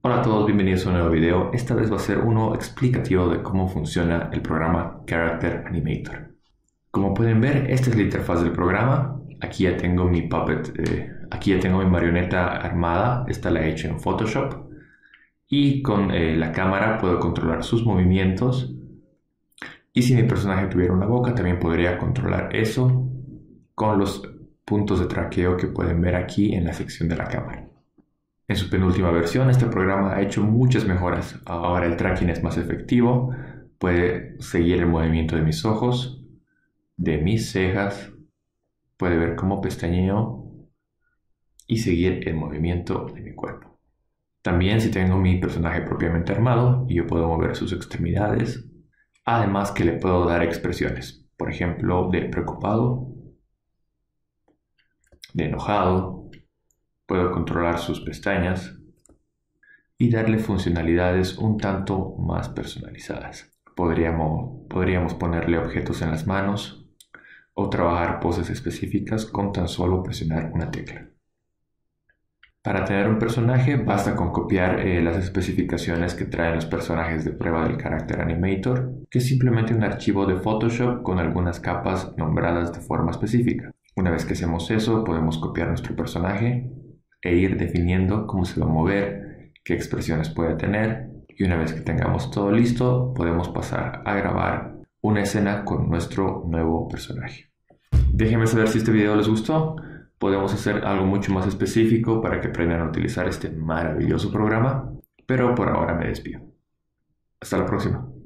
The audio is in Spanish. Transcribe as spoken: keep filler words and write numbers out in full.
Hola a todos, bienvenidos a un nuevo video. Esta vez va a ser uno explicativo de cómo funciona el programa Character Animator. Como pueden ver, esta es la interfaz del programa. Aquí ya tengo mi puppet, eh, aquí ya tengo mi marioneta armada. Esta la he hecho en Photoshop. Y con eh, la cámara puedo controlar sus movimientos. Y si mi personaje tuviera una boca, también podría controlar eso con los puntos de traqueo que pueden ver aquí en la sección de la cámara. En su penúltima versión, este programa ha hecho muchas mejoras. Ahora el tracking es más efectivo, puede seguir el movimiento de mis ojos, de mis cejas, puede ver cómo pestañeo y seguir el movimiento de mi cuerpo. También si tengo mi personaje propiamente armado, yo puedo mover sus extremidades, además que le puedo dar expresiones, por ejemplo, de preocupado, de enojado. Puedo controlar sus pestañas y darle funcionalidades un tanto más personalizadas. Podríamos, podríamos ponerle objetos en las manos o trabajar poses específicas con tan solo presionar una tecla. Para tener un personaje basta con copiar eh, las especificaciones que traen los personajes de prueba del Character Animator, que es simplemente un archivo de Photoshop con algunas capas nombradas de forma específica. Una vez que hacemos eso, podemos copiar nuestro personaje e ir definiendo cómo se va a mover, qué expresiones puede tener, y una vez que tengamos todo listo, podemos pasar a grabar una escena con nuestro nuevo personaje. Déjenme saber si este video les gustó. Podemos hacer algo mucho más específico para que aprendan a utilizar este maravilloso programa, pero por ahora me despido. Hasta la próxima.